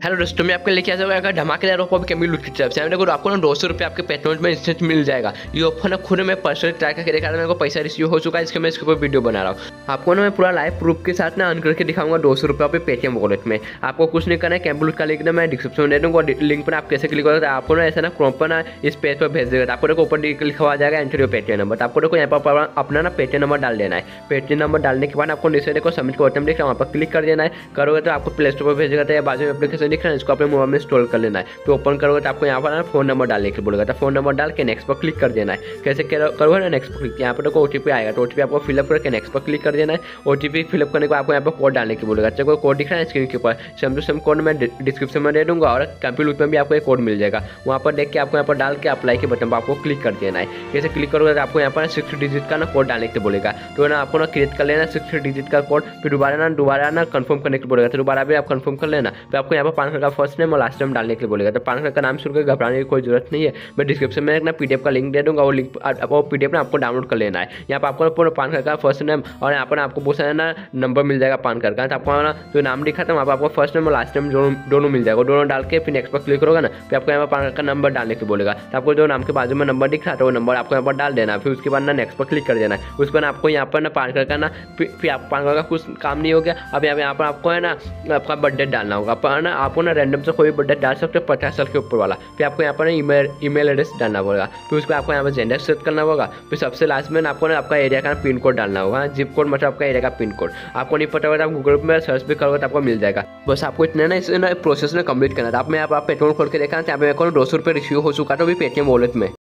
Hello दोस्तों, मैं आपके लेके आ जाऊँगा धमाकेदार ऑफर कैमल लूट की तरफ से। देखो आपको ना 200 रुपये आपके पेट्रोल में इंस्टेंट मिल जाएगा। ये ऑफर ना खुद मैं पर्सनली ट्राई करके देखा था, मेरे को पैसा रिसीव हो चुका है, इसके मैं इसके ऊपर वीडियो बना रहा हूँ। आपको ना मैं पूरा लाइव प्रूफ के साथ ना अर्न करके दिखाऊंगा 200 रुपये पे पेटीएम वॉलेट में। आपको कुछ नहीं करना है, कैमल लूट का लिंक ना मैं डिस्क्रिप्शन में दे दूँगा। लिंक पर आप कैसे क्लिक करोगे, आपको ना ऐसा ना क्रोम पर ना इस पेज पर भेज देगा। आपको देखो ऊपर लिखा आ जाएगा एंटर योर पेटीएम नंबर। आपको देखो यहाँ पर अपना ना पेटीएम नंबर डाल देना है। पेटीएम नंबर डालने के बाद आपको नीचे देखो सबमिट का बटन दिख रहा है, वहाँ पर क्लिक कर देना है। करोगे तो आपको प्ले स्टोर पर भेजेगा, तो बाजू में एप्लीकेशन दिख रहा है, इसको अपने मोबाइल में इंस्टॉल कर लेना है। तो ओपन करोगे तो आपको यहाँ पर ना फोन नंबर डालने के लिए बोलेगा, तो फोन नंबर डाल के नेक्स्ट पर क्लिक कर देना है। कैसे करोगे ना, नेक्स्ट पर क्लिक, यहाँ पर देखो ओटीपी आएगा, तो ओटीपी आपको फिलअप करके नेक्स्ट पर क्लिक कर देना है। ओटीपी फिलअप करने के बाद आपको यहाँ पर कोड डालने की बोलेगा। तो कोड दिख रहा है स्क्रीन के ऊपर, सेम टू सेम कोड मैं डिस्क्रिप्शन में दे दूंगा, और कंप्यूटर में भी आपको एक कोड मिल जाएगा। वहाँ पर देख के आपको यहाँ पर डाल के अप्लाई के बटन पर आपको क्लिक कर देना है। कैसे क्लिक करोगे तो आपको यहाँ पर 6 डिजिट का ना कोड डालने के बोलेगा। तो ना आपको ना क्रिएट कर लेना 6 डिजिट का कोड, फिर दोबारा ना कंफर्म करने के बोलेगा। तो दोबारा भी आप कंफर्म कर लेना। फिर आपको यहाँ पर पैन कार्ड का फर्स्ट नेम और लास्ट नेम डालने के बोलेगा। तो पैन कार्ड का नाम सुनकर घबराने की कोई जरूरत नहीं है, मैं डिस्क्रिप्शन में एक ना पीडीएफ का लिंक दे दूंगा, वो लिंक वो पीडीएफ ना आपको डाउनलोड कर लेना है। यहाँ पर आपको पूरा पैन कार्ड का फर्स्ट नेम और यहाँ पर आपको बहुत सारा ना नंबर मिल जाएगा पैन कार्ड का। तो आपको ना जो नाम लिखा था वहाँ पर आपको फर्स्ट नेम और लास्ट नेम दोनों मिल जाएगा। दोनों डाल के फिर नेक्स्ट पर क्लिक करोगे ना, फिर आपको यहाँ पर पैन कार्ड का नंबर डालने के बोलेगा। तो आपको जो नाम के बाजू में नंबर दिख रहा था वो नंबर आपको यहाँ पर डाल देना है। फिर उसके बाद ना नेक्स्ट पर क्लिक कर देना है। उसके बाद आपको यहाँ पर ना पैन कार्ड का ना फिर आप पैन कार्ड का कुछ काम नहीं हो गया। अब यहाँ पर आपको है ना आपका बर्थडे डालना होगा। पर ना आपको ना रैंडम से कोई बर्थडे डाल सकते हो 50 साल के ऊपर वाला। फिर आपको यहाँ पर ईमेल एड्रेस डालना होगा। फिर उसको आपको यहाँ पर जेंडर सेट करना होगा। फिर सबसे लास्ट में आपको ना आपका एरिया का पिन कोड डालना होगा। जिप कोड मतलब आपका एरिया का पिन कोड। आपको नहीं पता होगा तो आप गूगल में सर्च भी करोगे तो आपको मिल जाएगा। बस आपको इतना ना इस प्रोसेस में कंप्लीट करना था। आप पेट्रोल खोल के देखा, यहाँ पे मेरे को 200 रुपये रिसीव हो चुका था अभी पेटीएम वॉलेट में।